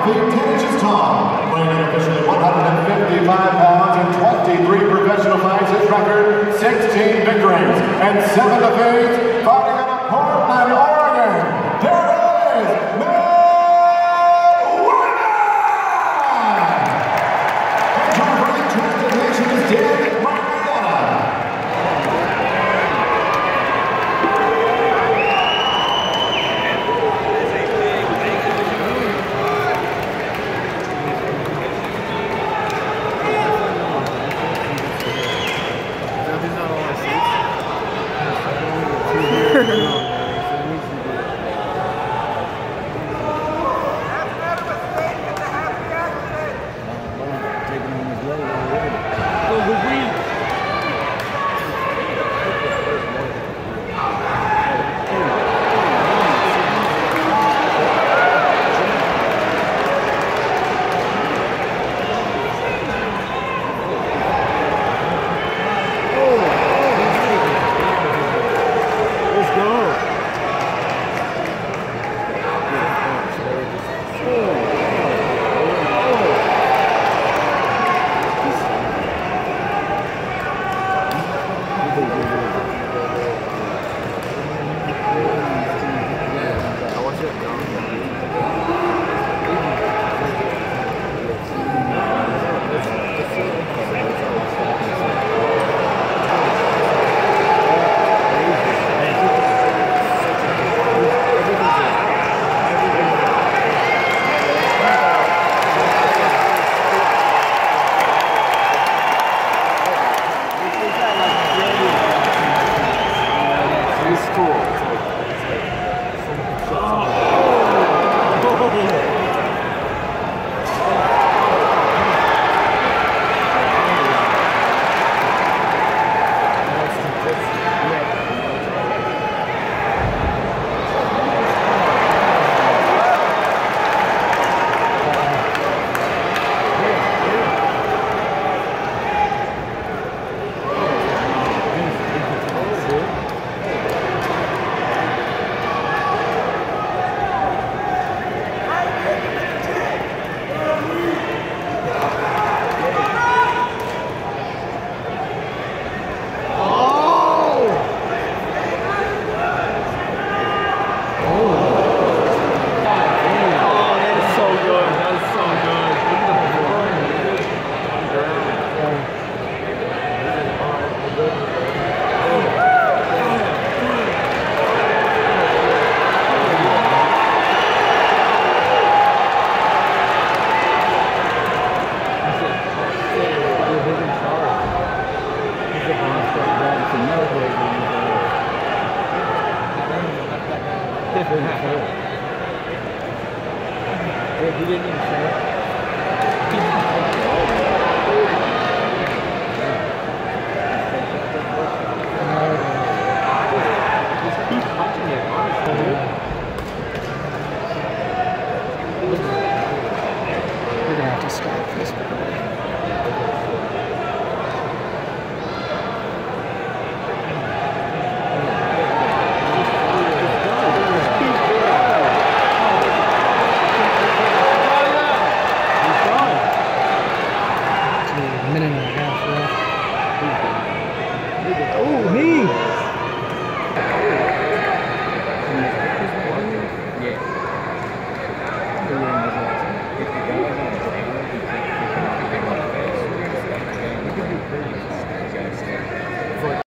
feet 10 inches tall, weighing in officially 155 pounds and 23 professional fights. His record 16 victories and 7 defeats. Fighting out of Portland, Oregon. Here is Wiman. And covering transportation is Pena. He didn't even say it. Just keep punching it, honestly. We're gonna have to stop this. Minute and a half left. Oh, me!